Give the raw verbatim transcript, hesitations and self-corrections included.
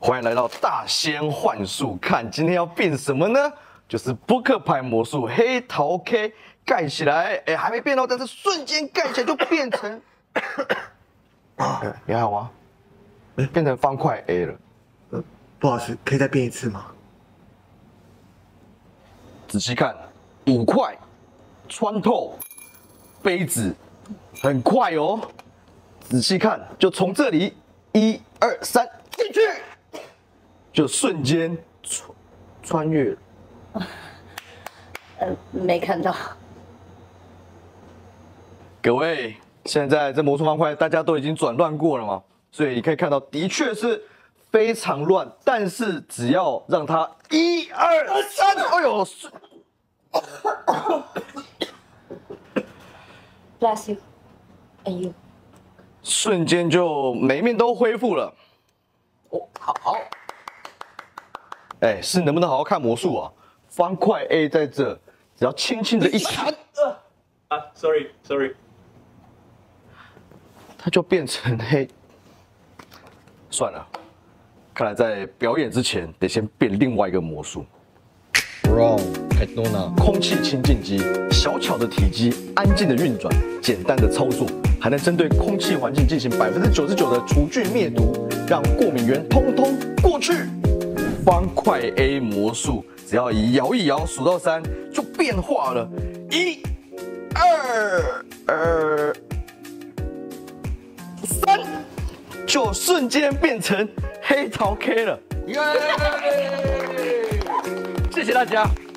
欢迎来到大仙幻术，看今天要变什么呢？就是扑克牌魔术黑桃 K 盖起来，哎，还没变哦，但是瞬间盖起来就变成，哎，你还好吗？变成方块 A 了。 呃，不好意思，可以再变一次吗？ 仔细看，五块穿透杯子，很快哦。仔细看，就从这里一二三进去，就瞬间穿穿越了。 呃，没看到。 各位，现在这魔术方块大家都已经转乱过了嘛，所以你可以看到，的确是非常乱。但是只要让它一二三，哎呦！ Bless you, and you。 瞬间就每一面都恢复了。哦，好。哎，是能不能好好看魔术啊？方块 A 在这，只要轻轻的一弹， 啊 ，sorry sorry， 它就变成黑。算了，看来在表演之前得先变另外一个魔术。Wrong， 太多了。空气清净机，小巧的体积，安静的运转，简单的操作，还能针对空气环境进行百分之九十九的除菌灭毒，让过敏源通通过去。方块 A 魔术，只要一摇一摇，数到三就变化了，一、二、二、三，就瞬间变成黑桃 K 了。耶！谢谢大家。